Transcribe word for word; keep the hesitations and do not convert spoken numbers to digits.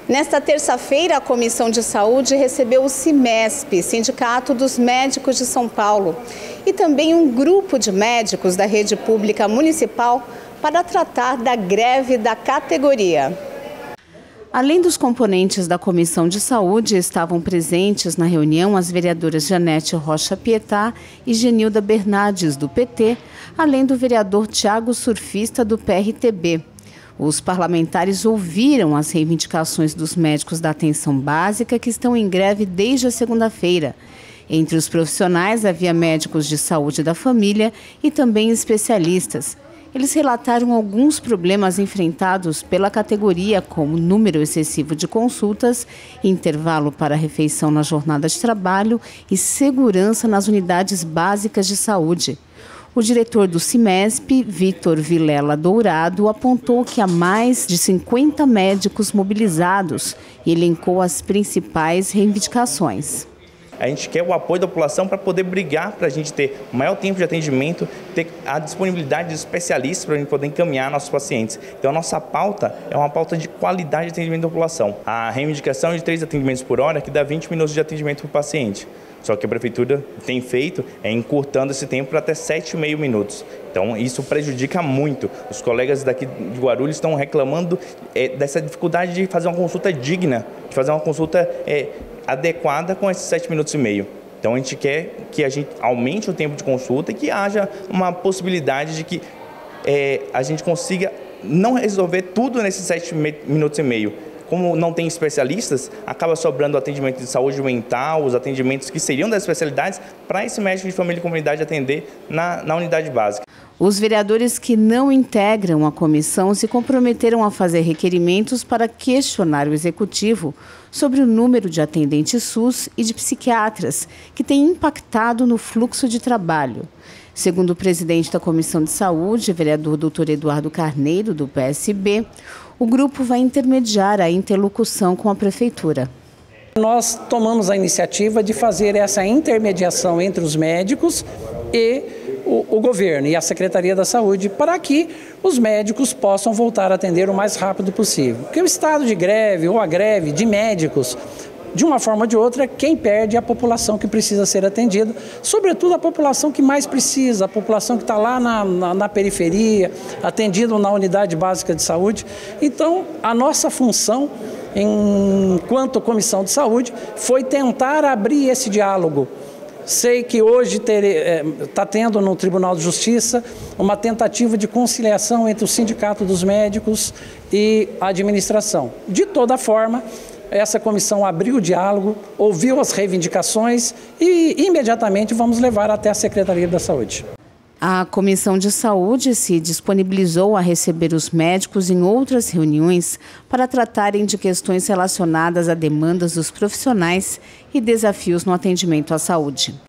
Nesta terça-feira, a Comissão de Saúde recebeu o CIMESP, Sindicato dos Médicos de São Paulo, e também um grupo de médicos da rede pública municipal para tratar da greve da categoria. Além dos componentes da Comissão de Saúde, estavam presentes na reunião as vereadoras Janete Rocha Pietá e Genilda Bernardes, do P T, além do vereador Tiago Surfista, do P R T B. Os parlamentares ouviram as reivindicações dos médicos da atenção básica que estão em greve desde a segunda-feira. Entre os profissionais havia médicos de saúde da família e também especialistas. Eles relataram alguns problemas enfrentados pela categoria, como número excessivo de consultas, intervalo para refeição na jornada de trabalho e segurança nas unidades básicas de saúde. O diretor do CIMESP, Vitor Vilela Dourado, apontou que há mais de cinquenta médicos mobilizados e elencou as principais reivindicações. A gente quer o apoio da população para poder brigar, para a gente ter maior tempo de atendimento, ter a disponibilidade de especialistas para a gente poder encaminhar nossos pacientes. Então, a nossa pauta é uma pauta de qualidade de atendimento da população. A reivindicação é de três atendimentos por hora, que dá vinte minutos de atendimento para o paciente. Só que a prefeitura tem feito é encurtando esse tempo para até sete e meio minutos. Então, isso prejudica muito. Os colegas daqui de Guarulhos estão reclamando é, dessa dificuldade de fazer uma consulta digna, de fazer uma consulta é, adequada com esses sete minutos e meio. Então, a gente quer que a gente aumente o tempo de consulta e que haja uma possibilidade de que é, a gente consiga não resolver tudo nesses sete minutos e meio. Como não tem especialistas, acaba sobrando o atendimento de saúde mental, os atendimentos que seriam das especialidades, para esse médico de família e comunidade atender na, na unidade básica. Os vereadores que não integram a comissão se comprometeram a fazer requerimentos para questionar o executivo sobre o número de atendentes SUS e de psiquiatras, que tem impactado no fluxo de trabalho. Segundo o presidente da Comissão de Saúde, vereador doutor Eduardo Carneiro, do P S B, o grupo vai intermediar a interlocução com a Prefeitura. Nós tomamos a iniciativa de fazer essa intermediação entre os médicos e o, o governo e a Secretaria da Saúde para que os médicos possam voltar a atender o mais rápido possível. Porque o estado de greve ou a greve de médicos, de uma forma ou de outra, quem perde é a população que precisa ser atendida, sobretudo a população que mais precisa, a população que está lá na, na, na periferia, atendida na unidade básica de saúde. Então, a nossa função, enquanto Comissão de Saúde, foi tentar abrir esse diálogo. Sei que hoje está é, tendo no Tribunal de Justiça uma tentativa de conciliação entre o Sindicato dos Médicos e a administração. De toda forma, essa comissão abriu o diálogo, ouviu as reivindicações e imediatamente vamos levar até a Secretaria da Saúde. A Comissão de Saúde se disponibilizou a receber os médicos em outras reuniões para tratarem de questões relacionadas a demandas dos profissionais e desafios no atendimento à saúde.